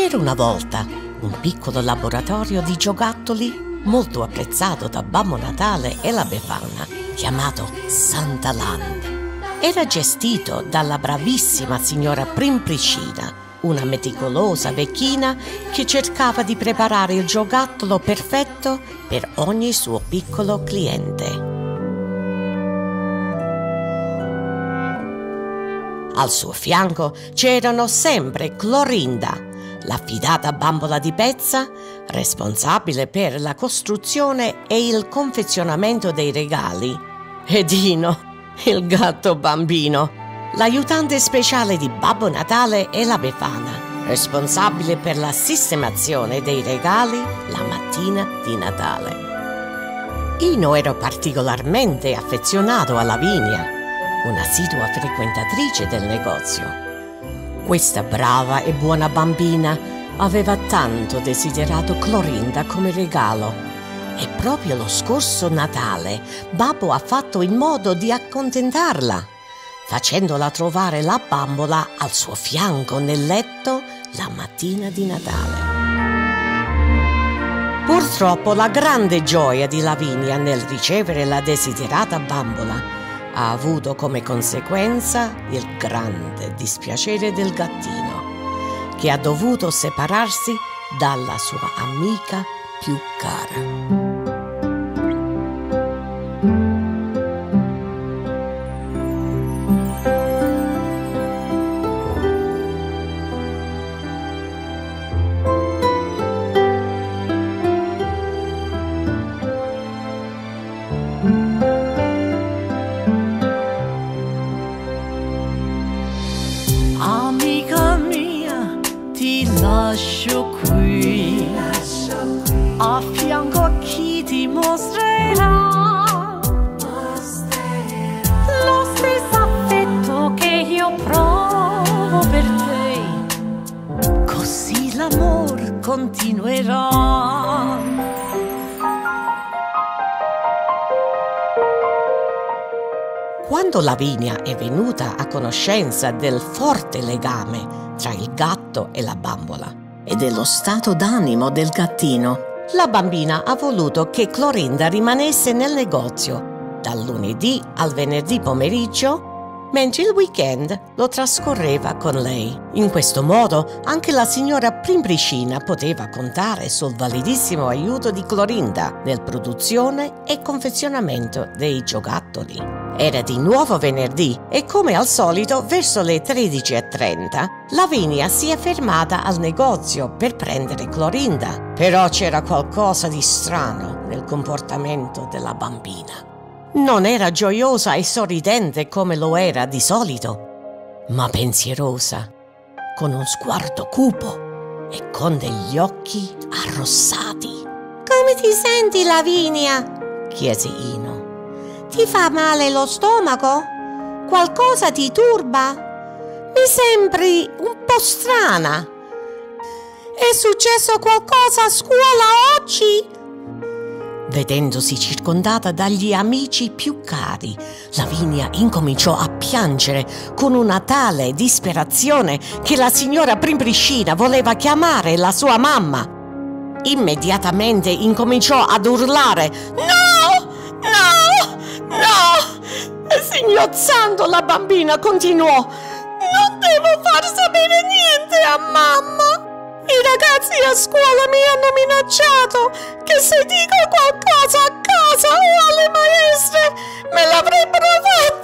C'era una volta un piccolo laboratorio di giocattoli molto apprezzato da Babbo Natale e la Befana, chiamato Santaland. Era gestito dalla bravissima signora Primpricina, una meticolosa vecchina che cercava di preparare il giocattolo perfetto per ogni suo piccolo cliente. Al suo fianco c'erano sempre Clorinda, l'affidata bambola di pezza, responsabile per la costruzione e il confezionamento dei regali, e Dino, il gatto bambino, l'aiutante speciale di Babbo Natale e la Befana, responsabile per la sistemazione dei regali la mattina di Natale. Ino era particolarmente affezionato a Lavinia, un'assidua frequentatrice del negozio. Questa brava e buona bambina aveva tanto desiderato Clorinda come regalo e proprio lo scorso Natale Babbo ha fatto in modo di accontentarla, facendola trovare la bambola al suo fianco nel letto la mattina di Natale. Purtroppo la grande gioia di Lavinia nel ricevere la desiderata bambola ha avuto come conseguenza il grande dispiacere del gattino, che ha dovuto separarsi dalla sua amica più cara. Amica mia, ti lascio qui, a fianco a chi ti mostrerà lo stesso affetto che io provo per te, così l'amor continuerà. Quando Lavinia è venuta a conoscenza del forte legame tra il gatto e la bambola e dello stato d'animo del gattino, la bambina ha voluto che Clorinda rimanesse nel negozio dal lunedì al venerdì pomeriggio, mentre il weekend lo trascorreva con lei. In questo modo anche la signora Primpricina poteva contare sul validissimo aiuto di Clorinda nel produzione e confezionamento dei giocattoli. Era di nuovo venerdì e come al solito verso le 13:30 Lavinia si è fermata al negozio per prendere Clorinda. Però c'era qualcosa di strano nel comportamento della bambina. Non era gioiosa e sorridente come lo era di solito, ma pensierosa, con un sguardo cupo e con degli occhi arrossati. «Come ti senti, Lavinia?» chiese Ino. «Ti fa male lo stomaco? Qualcosa ti turba? Mi sembri un po' strana. È successo qualcosa a scuola oggi?» Vedendosi circondata dagli amici più cari, Lavinia incominciò a piangere con una tale disperazione che la signora Primpricina voleva chiamare la sua mamma. Immediatamente incominciò ad urlare «No! No! No!» e singhiozzando la bambina continuò «Non devo far sapere niente a mamma! I ragazzi a scuola mi hanno minacciato che se dico qualcosa a casa o alle maestre me l'avrebbero fatto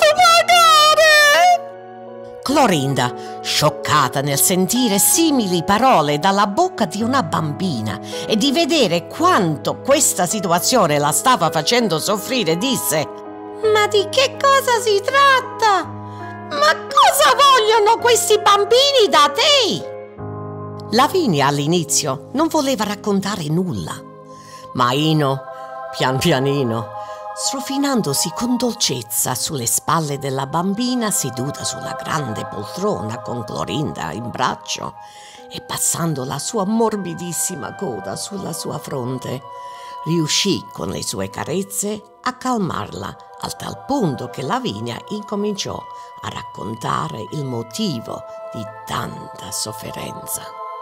pagare!» Clorinda, scioccata nel sentire simili parole dalla bocca di una bambina e di vedere quanto questa situazione la stava facendo soffrire, disse «Ma di che cosa si tratta? Ma cosa vogliono questi bambini da te?» Lavinia all'inizio non voleva raccontare nulla, ma Ino, pian pianino, strofinandosi con dolcezza sulle spalle della bambina seduta sulla grande poltrona con Clorinda in braccio e passando la sua morbidissima coda sulla sua fronte, riuscì con le sue carezze a calmarla al tal punto che Lavinia incominciò a raccontare il motivo di tanta sofferenza.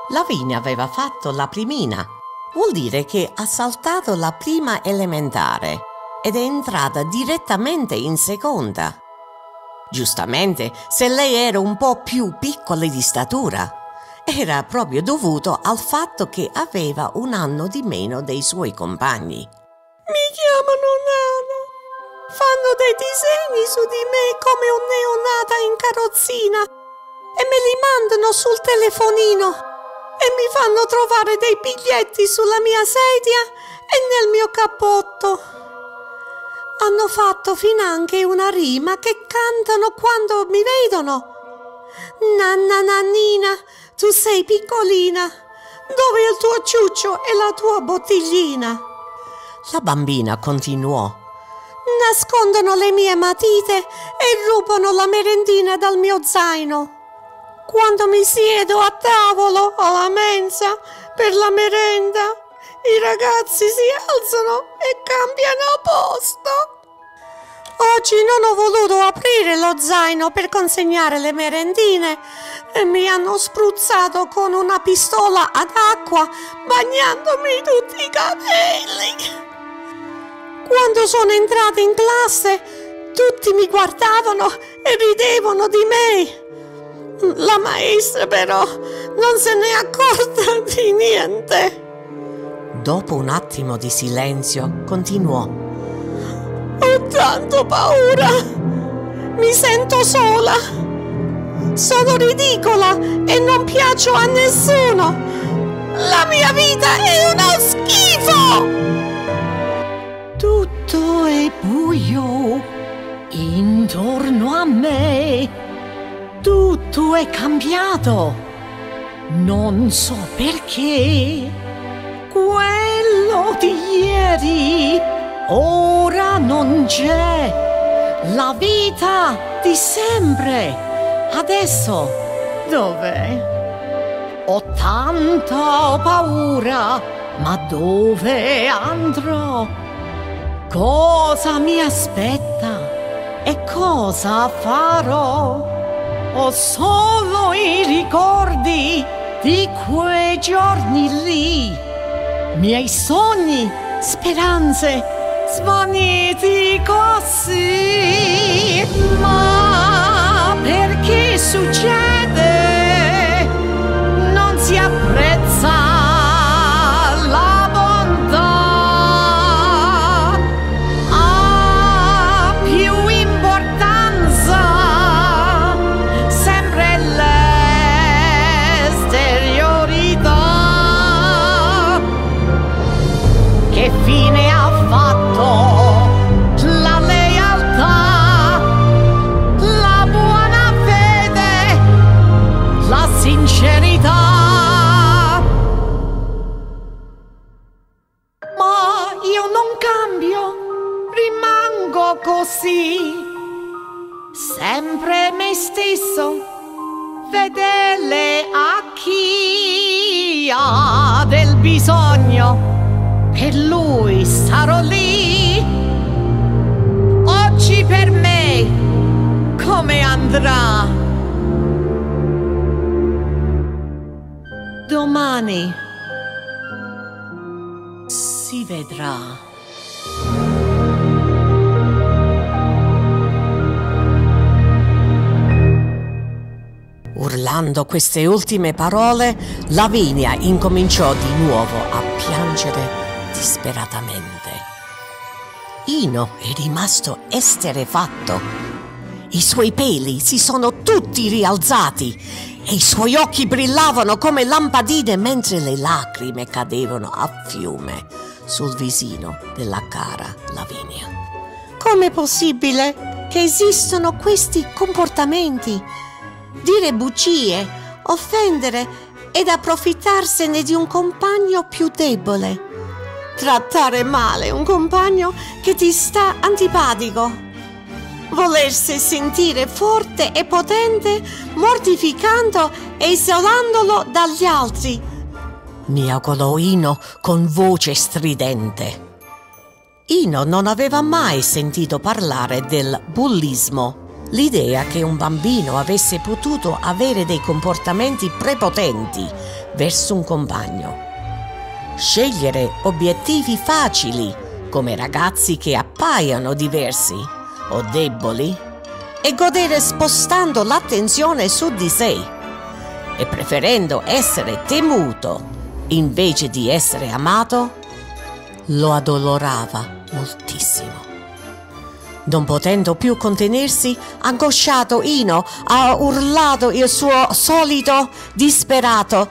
Lavinia aveva fatto la primina. Vuol dire che ha saltato la prima elementare ed è entrata direttamente in seconda. Giustamente, se lei era un po' più piccola di statura, era proprio dovuto al fatto che aveva un anno di meno dei suoi compagni. Mi chiamano Nana. Fanno dei disegni su di me come un neonata in carrozzina e me li mandano sul telefonino e mi fanno trovare dei biglietti sulla mia sedia e nel mio cappotto. Hanno fatto finanche una rima che cantano quando mi vedono. Nanna nannina, tu sei piccolina, dove è il tuo ciuccio e la tua bottiglina? La bambina continuò. Nascondono le mie matite e rubano la merendina dal mio zaino. Quando mi siedo a tavolo alla mensa per la merenda, i ragazzi si alzano e cambiano posto. Oggi non ho voluto aprire lo zaino per consegnare le merendine e mi hanno spruzzato con una pistola ad acqua, bagnandomi tutti i capelli. Quando sono entrata in classe, tutti mi guardavano e ridevano di me. La maestra però non se n'è accorta di niente. Dopo un attimo di silenzio, continuò. Ho tanto paura. Mi sento sola. Sono ridicola e non piaccio a nessuno. La mia vita è uno schifo. Tutto è buio intorno a me. Tutto è cambiato. Non so perché. Quello di ieri ora non c'è. La vita di sempre adesso dov'è? Ho tanta paura, ma dove andrò? Cosa mi aspetta e cosa farò? Ho solo i ricordi di quei giorni lì. Miei sogni, speranze, svaniti così. Ma perché succede? Non si apprezza la bontà. Ha più importanza sempre l'esteriorità. Che fine ha fatto la lealtà, la buona fede, la sincerità? Ma io non cambio, rimango così, sempre me stesso, fedele a chi ha del bisogno. Per lui sarò lì. Oggi per me come andrà? Domani si vedrà. Urlando queste ultime parole, Lavinia incominciò di nuovo a piangere disperatamente. Ino è rimasto esterrefatto. I suoi peli si sono tutti rialzati e i suoi occhi brillavano come lampadine mentre le lacrime cadevano a fiume sul visino della cara Lavinia. Com'è possibile che esistano questi comportamenti? Dire bugie, offendere ed approfittarsene di un compagno più debole. Trattare male un compagno che ti sta antipatico. Volersi sentire forte e potente, mortificando e isolandolo dagli altri. Miagolò Ino con voce stridente. Ino non aveva mai sentito parlare del bullismo. L'idea che un bambino avesse potuto avere dei comportamenti prepotenti verso un compagno, scegliere obiettivi facili come ragazzi che appaiono diversi o deboli e godere spostando l'attenzione su di sé e preferendo essere temuto invece di essere amato, lo addolorava moltissimo. Non potendo più contenersi, angosciato, Ino ha urlato il suo solito disperato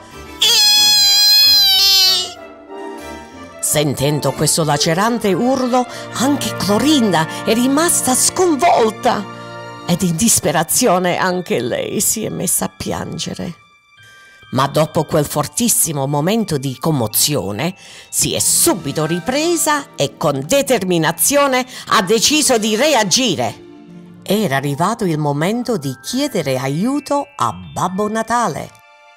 "Iiii". Sentendo questo lacerante urlo, anche Clorinda è rimasta sconvolta ed in disperazione anche lei si è messa a piangere. Ma dopo quel fortissimo momento di commozione si è subito ripresa e con determinazione ha deciso di reagire. Era arrivato il momento di chiedere aiuto a Babbo Natale.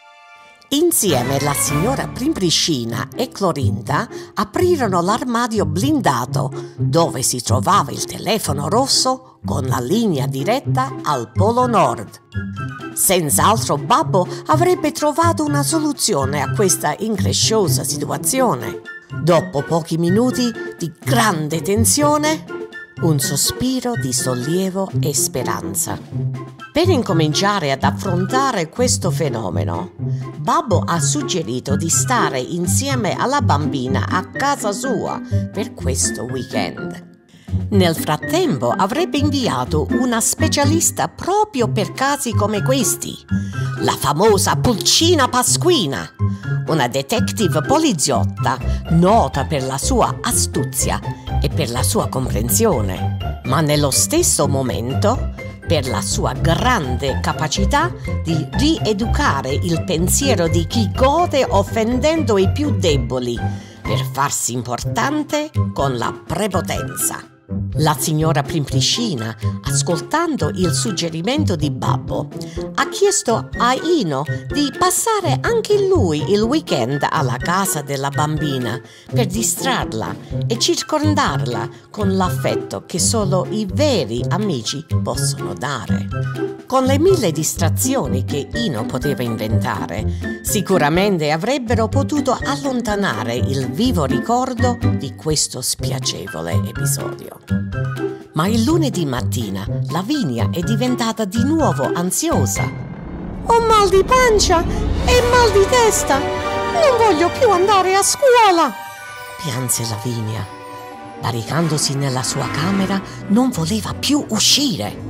Insieme la signora Primbricina e Clorinda aprirono l'armadio blindato dove si trovava il telefono rosso con la linea diretta al Polo Nord. Senz'altro Babbo avrebbe trovato una soluzione a questa incresciosa situazione. Dopo pochi minuti di grande tensione, un sospiro di sollievo e speranza. Per incominciare ad affrontare questo fenomeno, Babbo ha suggerito di stare insieme alla bambina a casa sua per questo weekend. Nel frattempo avrebbe inviato una specialista proprio per casi come questi, la famosa Pulcina Pasquina, una detective poliziotta nota per la sua astuzia e per la sua comprensione, ma nello stesso momento per la sua grande capacità di rieducare il pensiero di chi gode offendendo i più deboli per farsi importante con la prepotenza. La signora Primbricina, ascoltando il suggerimento di Babbo, ha chiesto a Ino di passare anche lui il weekend alla casa della bambina per distrarla e circondarla con l'affetto che solo i veri amici possono dare. Con le 1000 distrazioni che Ino poteva inventare, sicuramente avrebbero potuto allontanare il vivo ricordo di questo spiacevole episodio. Ma il lunedì mattina Lavinia è diventata di nuovo ansiosa. Ho mal di pancia e mal di testa. Non voglio più andare a scuola, pianse Lavinia. Baricandosi nella sua camera, non voleva più uscire.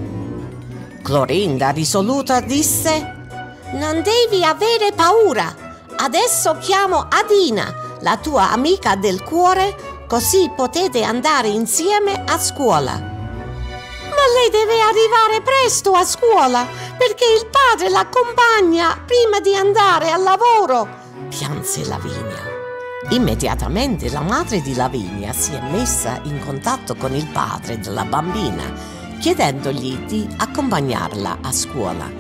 Clorinda, risoluta, disse: Non devi avere paura. Adesso chiamo Adina, la tua amica del cuore, così potete andare insieme a scuola. Ma lei deve arrivare presto a scuola perché il padre l'accompagna prima di andare al lavoro, pianse Lavinia. Immediatamente la madre di Lavinia si è messa in contatto con il padre della bambina, chiedendogli di accompagnarla a scuola.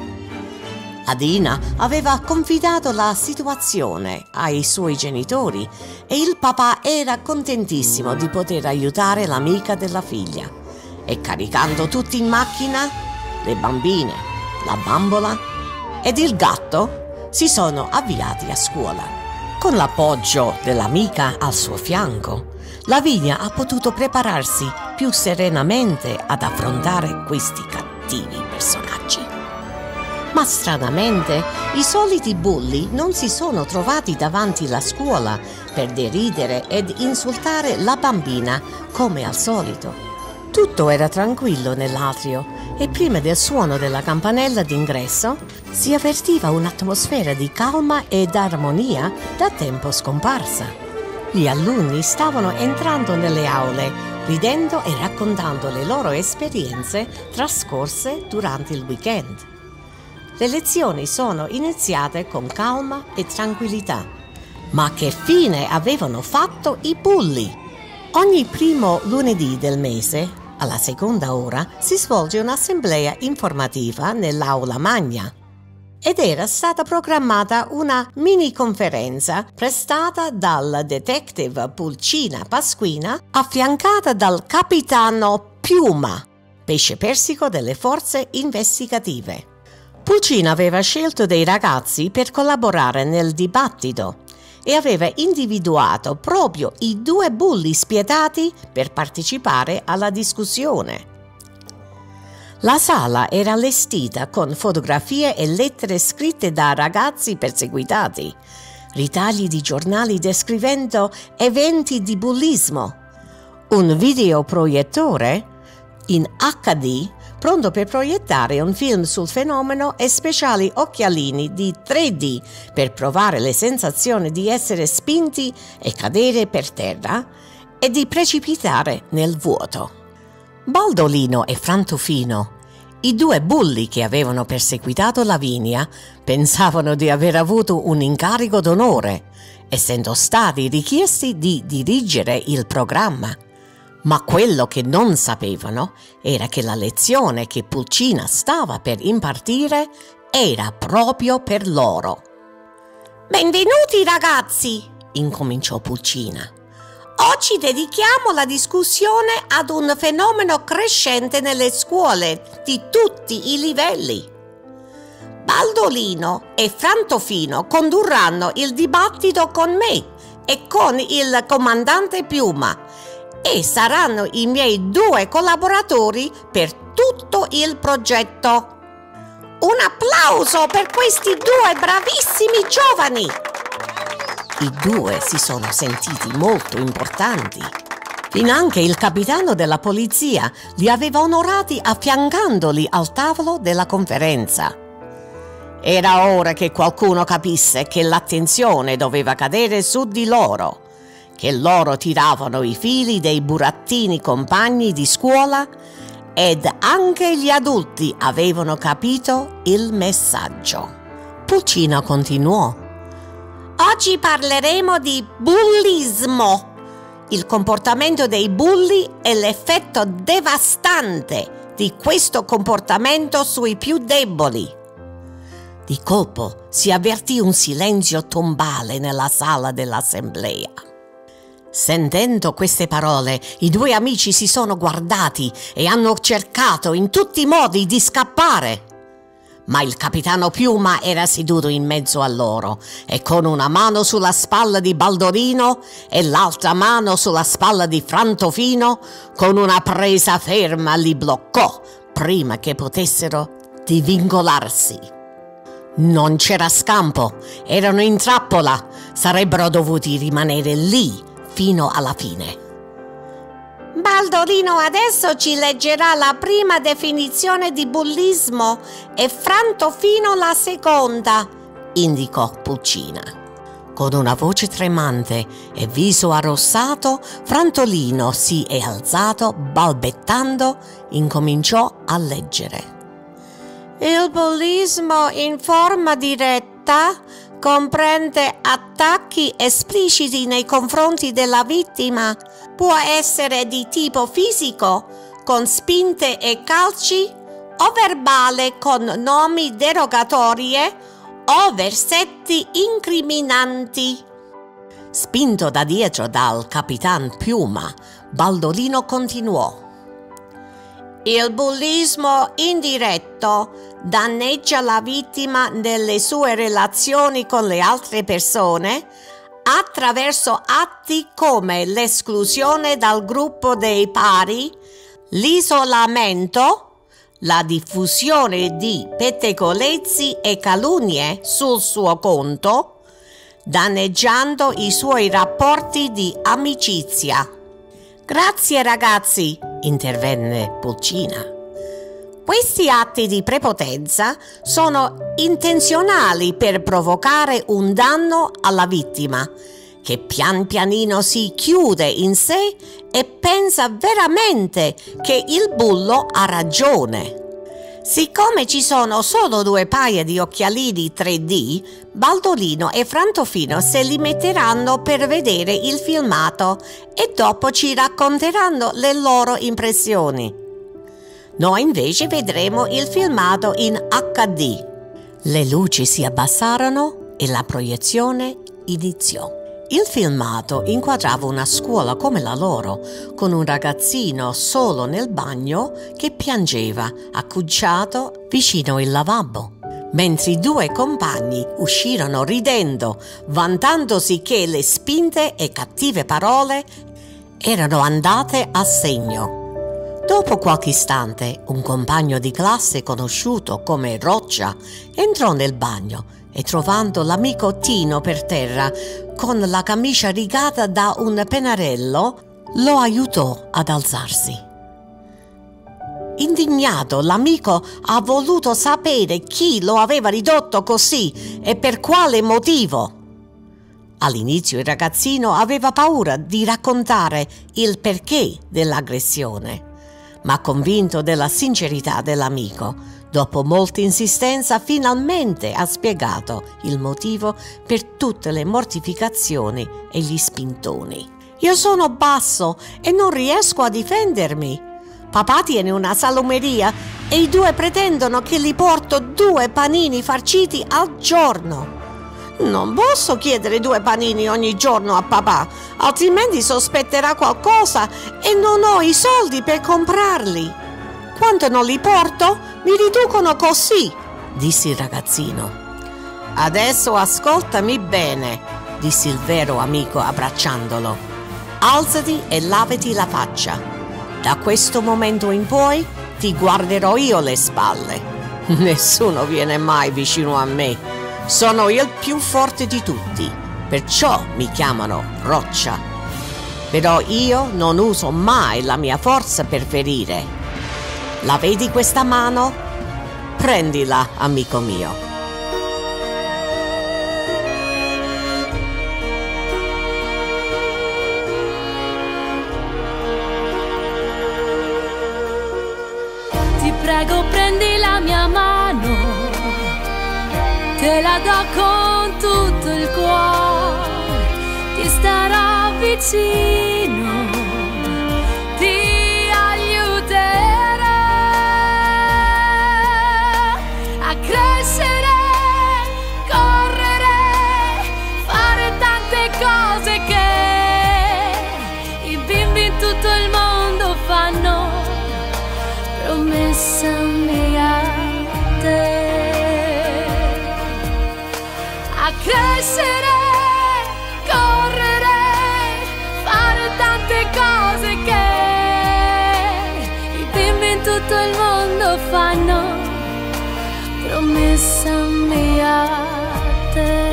Adina aveva confidato la situazione ai suoi genitori e il papà era contentissimo di poter aiutare l'amica della figlia. E caricando tutti in macchina, le bambine, la bambola ed il gatto si sono avviati a scuola. Con l'appoggio dell'amica al suo fianco, Lavinia ha potuto prepararsi più serenamente ad affrontare questi cattivi personaggi. Ma stranamente, i soliti bulli non si sono trovati davanti alla scuola per deridere ed insultare la bambina come al solito. Tutto era tranquillo nell'atrio e prima del suono della campanella d'ingresso si avvertiva un'atmosfera di calma ed armonia da tempo scomparsa. Gli alunni stavano entrando nelle aule, ridendo e raccontando le loro esperienze trascorse durante il weekend. Le lezioni sono iniziate con calma e tranquillità. Ma che fine avevano fatto i bulli? Ogni primo lunedì del mese, alla seconda ora, si svolge un'assemblea informativa nell'aula magna. Ed era stata programmata una mini conferenza prestata dal detective Pulcina Pasquina, affiancata dal capitano Piuma. pesce persico delle forze investigative. Pulcina aveva scelto dei ragazzi per collaborare nel dibattito e aveva individuato proprio i 2 bulli spietati per partecipare alla discussione. La sala era allestita con fotografie e lettere scritte da ragazzi perseguitati, ritagli di giornali descrivendo eventi di bullismo, un videoproiettore in HD pronto per proiettare un film sul fenomeno e speciali occhialini di 3D per provare le sensazioni di essere spinti e cadere per terra e di precipitare nel vuoto. Baldolino e Frantofino, i 2 bulli che avevano perseguitato Lavinia, pensavano di aver avuto un incarico d'onore, essendo stati richiesti di dirigere il programma. Ma quello che non sapevano era che la lezione che Pulcina stava per impartire era proprio per loro. Benvenuti ragazzi, incominciò Pulcina. Oggi dedichiamo la discussione ad un fenomeno crescente nelle scuole di tutti i livelli. Baldolino e Frantofino condurranno il dibattito con me e con il comandante Piuma e saranno i miei 2 collaboratori per tutto il progetto. Un applauso per questi 2 bravissimi giovani! I 2 si sono sentiti molto importanti. Finanche il capitano della polizia li aveva onorati affiancandoli al tavolo della conferenza. Era ora che qualcuno capisse che l'attenzione doveva cadere su di loro, che loro tiravano i fili dei burattini compagni di scuola ed anche gli adulti avevano capito il messaggio. Pulcina continuò. Oggi parleremo di bullismo, il comportamento dei bulli e l'effetto devastante di questo comportamento sui più deboli. Di colpo si avvertì un silenzio tombale nella sala dell'assemblea. Sentendo queste parole, i 2 amici si sono guardati e hanno cercato in tutti i modi di scappare. Ma il capitano Piuma era seduto in mezzo a loro e con una mano sulla spalla di Baldolino e l'altra mano sulla spalla di Frantofino, con una presa ferma li bloccò prima che potessero divincolarsi. Non c'era scampo, erano in trappola, sarebbero dovuti rimanere lì fino alla fine. Baldolino adesso ci leggerà la prima definizione di bullismo e Frantofino la seconda, indicò Pulcina. Con una voce tremante e viso arrossato, Frantolino si è alzato, balbettando, incominciò a leggere. Il bullismo in forma diretta comprende attacchi espliciti nei confronti della vittima. Può essere di tipo fisico, con spinte e calci, o verbale con nomi derogatorie o versetti incriminanti. Spinto da dietro dal capitan Piuma, Baldolino continuò. Il bullismo indiretto danneggia la vittima nelle sue relazioni con le altre persone attraverso atti come l'esclusione dal gruppo dei pari, l'isolamento, la diffusione di pettegolezzi e calunnie sul suo conto, danneggiando i suoi rapporti di amicizia. Grazie ragazzi, intervenne Pulcina. Questi atti di prepotenza sono intenzionali per provocare un danno alla vittima, che pian pianino si chiude in sé e pensa veramente che il bullo ha ragione. Siccome ci sono solo 2 paia di occhialini 3D, Baldolino e Frantofino se li metteranno per vedere il filmato e dopo ci racconteranno le loro impressioni. Noi invece vedremo il filmato in HD. Le luci si abbassarono e la proiezione iniziò. Il filmato inquadrava una scuola come la loro, con un ragazzino solo nel bagno che piangeva, accucciato vicino il lavabo, mentre i due compagni uscirono ridendo, vantandosi che le spinte e cattive parole erano andate a segno. Dopo qualche istante, un compagno di classe conosciuto come Roccia entrò nel bagno e, trovando l'amico Tino per terra con la camicia rigata da un pennarello, lo aiutò ad alzarsi. Indignato, l'amico ha voluto sapere chi lo aveva ridotto così e per quale motivo. All'inizio il ragazzino aveva paura di raccontare il perché dell'aggressione, ma convinto della sincerità dell'amico, dopo molta insistenza finalmente ha spiegato il motivo per tutte le mortificazioni e gli spintoni. Io sono basso e non riesco a difendermi. Papà tiene una salumeria e i due pretendono che gli porto 2 panini farciti al giorno. Non posso chiedere 2 panini ogni giorno a papà, altrimenti sospetterà qualcosa e non ho i soldi per comprarli. Quando non li porto, mi riducono così, disse il ragazzino. Adesso ascoltami bene, disse il vero amico abbracciandolo. Alzati e lavati la faccia. Da questo momento in poi ti guarderò io le spalle. Nessuno viene mai vicino a me. Sono il più forte di tutti, perciò mi chiamano Roccia. Però io non uso mai la mia forza per ferire. La vedi questa mano? Prendila, amico mio. Ti prego, prendi la mia mano. Te la do con tutto il cuore, ti starò vicino, ti aiuterò a crescere, correre, fare tante cose che i bimbi in tutto il mondo fanno. Promessa mia a te. Crescere, correre, fare tante cose che i bimbi in tutto il mondo fanno. Promessa mia a te.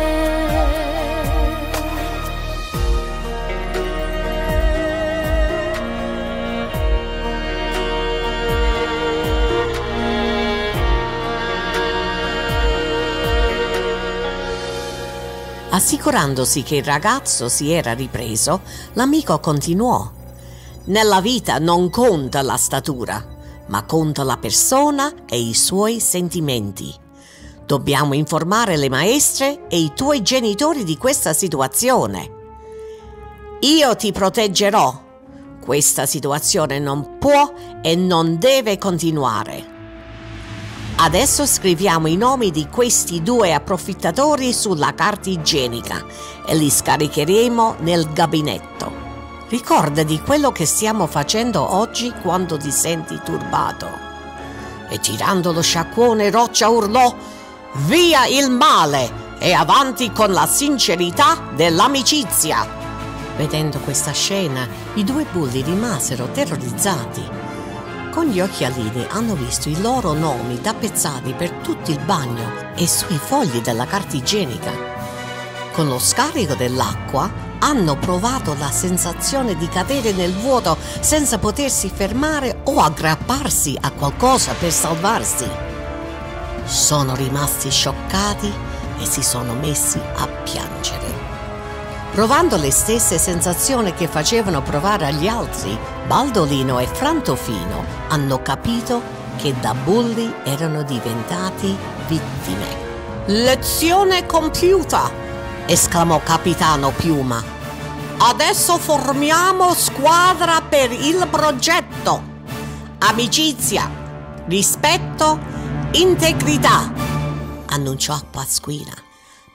Assicurandosi che il ragazzo si era ripreso, l'amico continuò. Nella vita non conta la statura, ma conta la persona e i suoi sentimenti. Dobbiamo informare le maestre e i tuoi genitori di questa situazione. Io ti proteggerò. Questa situazione non può e non deve continuare. Adesso scriviamo i nomi di questi 2 approfittatori sulla carta igienica e li scaricheremo nel gabinetto. Ricorda di quello che stiamo facendo oggi quando ti senti turbato. E tirando lo sciacquone, Roccia urlò: via il male e avanti con la sincerità dell'amicizia. Vedendo questa scena, i 2 bulli rimasero terrorizzati. Con gli occhialini hanno visto i loro nomi tappezzati per tutto il bagno e sui fogli della carta igienica. Con lo scarico dell'acqua hanno provato la sensazione di cadere nel vuoto senza potersi fermare o aggrapparsi a qualcosa per salvarsi. Sono rimasti scioccati e si sono messi a piangere. Provando le stesse sensazioni che facevano provare agli altri, Baldolino e Frantofino hanno capito che da bulli erano diventati vittime. Lezione compiuta, esclamò Capitano Piuma. Adesso formiamo squadra per il progetto. Amicizia, rispetto, integrità, annunciò Pasquina.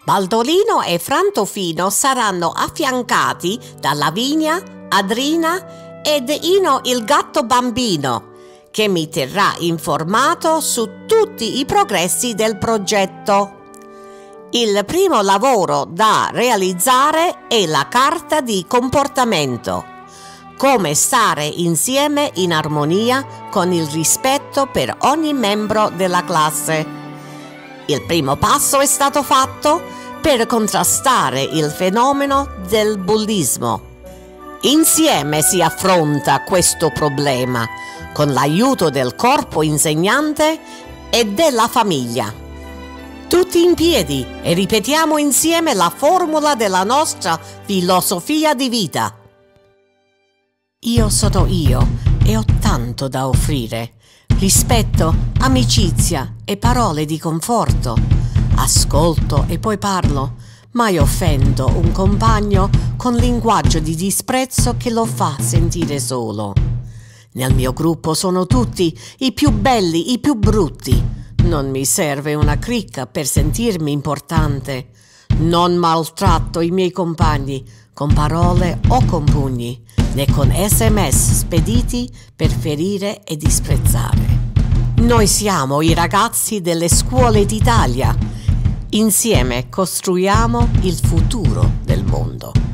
Baldolino e Frantofino saranno affiancati da Lavinia, Adrina ed Ino il gatto bambino, che mi terrà informato su tutti i progressi del progetto. Il primo lavoro da realizzare è la carta di comportamento. Come stare insieme in armonia con il rispetto per ogni membro della classe. Il primo passo è stato fatto per contrastare il fenomeno del bullismo. Insieme si affronta questo problema con l'aiuto del corpo insegnante e della famiglia. Tutti in piedi e ripetiamo insieme la formula della nostra filosofia di vita. Io sono io e ho tanto da offrire. Rispetto, amicizia e parole di conforto. Ascolto e poi parlo. Mai offendo un compagno con linguaggio di disprezzo che lo fa sentire solo. Nel mio gruppo sono tutti i più belli, i più brutti. Non mi serve una cricca per sentirmi importante. Non maltratto i miei compagni con parole o con pugni, né con SMS spediti per ferire e disprezzare. Noi siamo i ragazzi delle scuole d'Italia. Insieme costruiamo il futuro del mondo.